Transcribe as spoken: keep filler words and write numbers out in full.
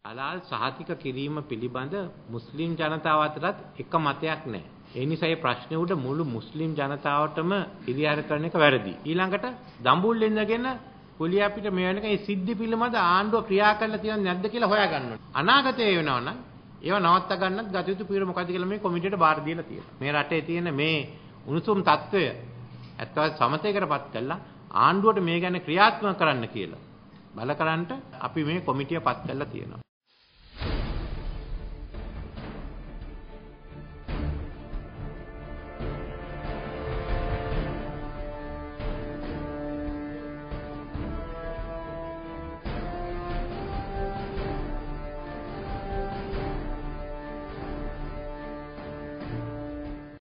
හලාල් සහතික කිරීම පිළිබඳ මුස්ලිම් ජනතාව අතරත් එක මතයක් නැහැ. ඒ නිසා මේ ප්‍රශ්නේ උඩ මුළු මුස්ලිම් ජනතාවටම ඉරියාර කරන එක වැරදි. ඊළඟට දඹුල් ඉඳගෙන කුලිය අපිට මේ වෙනකන් මේ සිද්ධි පිළිබඳ ආණ්ඩුව ක්‍රියා කරලා තියෙනවද නැද්ද කියලා හොයාගන්න ඕනේ. අනාගතයේ වෙනවනම් ඒවා නවත්ත ගන්නත් ගත යුතු පියවර මොකද්ද කියලා මේ කොමිටියට බාර දීලා තියෙනවා. මේ රටේ තියෙන මේ උණුසුම් තත්ත්වය ඇත්තවත් සමතේකටපත් කළා ආණ්ඩුවට මේ ගැන ක්‍රියාත්මක කරන්න කියලා බලකරන්න අපි මේ කොමිටිය පත් කරලා තියෙනවා.